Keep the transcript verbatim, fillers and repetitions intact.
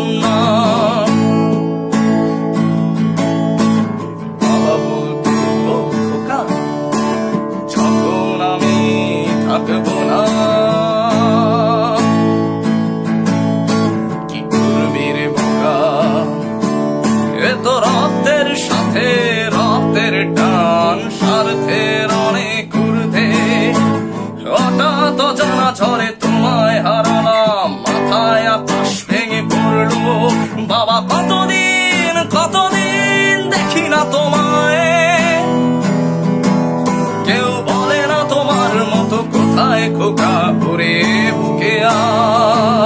না। বাবা বলতো ও খোকা, যখন আমি থাকবো না, কি করবি রে বোকা, এ তো রক্তের সাথে রক্তের টান, স্বার্থের অনেক ঊর্ধ্বে। হঠাৎ অজানা ঝড়ে তোমায় হারালাম, মাথায় আকাশ ভেঙে পড়লো। বাবা কতদিন কতদিন দেখি না তোমায়, কেউ বলে না তোমার মতো কোথায় খোকা, ওরে বুকে আয়।